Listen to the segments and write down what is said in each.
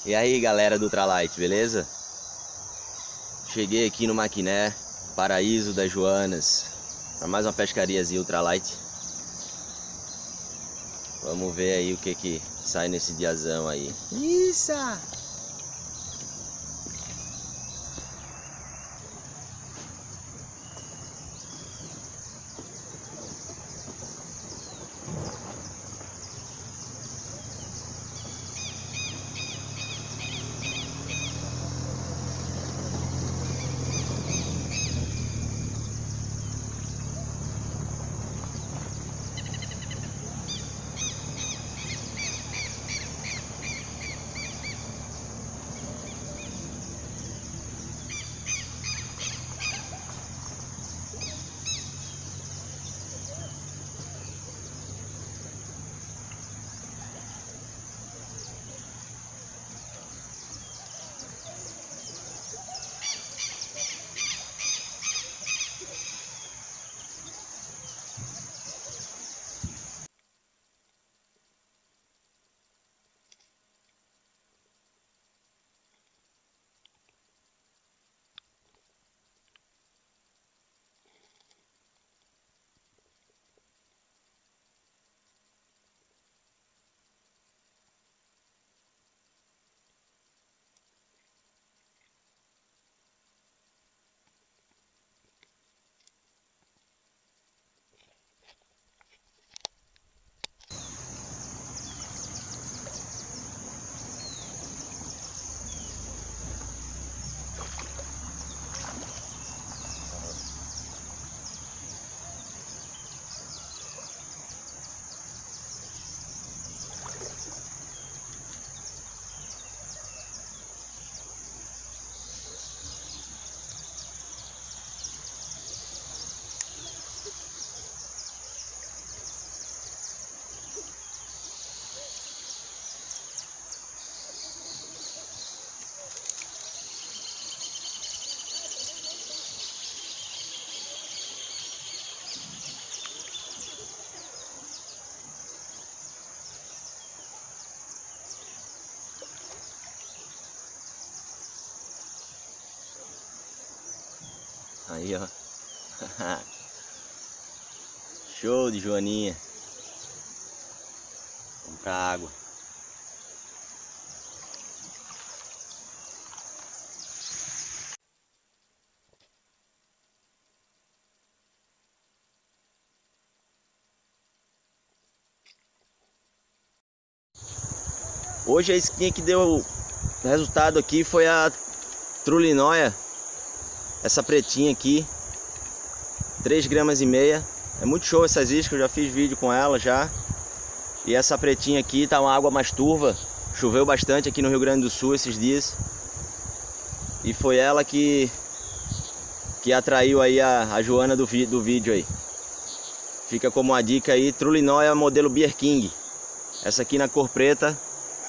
E aí galera do Ultralight, beleza? Cheguei aqui no Maquiné, paraíso das Joanas, para mais uma pescariazinha Ultralight. Vamos ver aí o que sai nesse diazão aí. Isso! Aí, ó. Show de joaninha. Vamos pra água. Hoje a isquinha que deu resultado aqui foi a trulinóia. Essa pretinha aqui, 3,5 gramas. É muito show essas iscas, eu já fiz vídeo com ela já. E essa pretinha aqui tá uma água mais turva. Choveu bastante aqui no Rio Grande do Sul esses dias. E foi ela que atraiu aí a Joana do vídeo aí. Fica como uma dica aí, trulinóia modelo Beer King. Essa aqui na cor preta.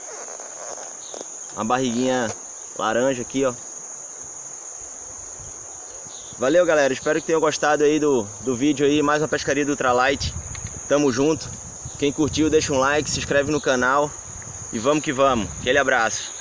Uma barriguinha laranja aqui, ó. Valeu galera, espero que tenham gostado aí do vídeo aí, mais uma pescaria do Ultralight. Tamo junto. Quem curtiu deixa um like, se inscreve no canal e vamos que vamos. Aquele abraço.